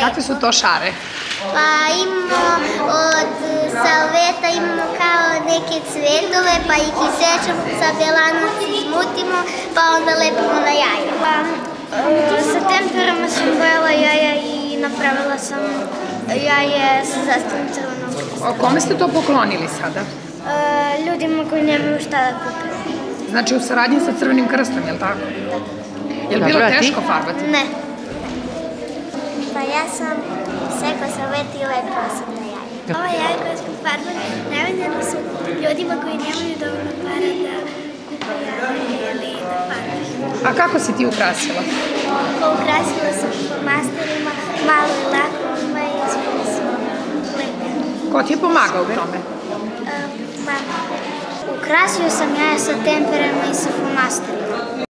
Kakve su to šare? Pa imamo od salveta, imamo kao neke cvetove, pa ih isečemo sa belanovci, smutimo, pa onda lepimo na jaja. Sa temperama sam bojala jaja i napravila sam jaje sa zastavom Crvenog krsta. Kome ste to poklonili sada? Ljudima koji nemaju šta da kupe. Znači u saradnji sa Crvenim krstom, je li tako? Je li bilo teško farbati? Ne. Pa ja sam sekla salvete i lepila sam na jaje. Ova jaja koja smo farbali namenjena su ljudima koji nemaju dovoljno para da kupe jaje ili da farbaju. A kako si ti ukrasila? Ukrasila sam flomasterima, malo i lakovima i sve su lepe. Ko ti je pomagao u tome? Mama. Ukrasio sam jaja sa temperama i sa flomasterima.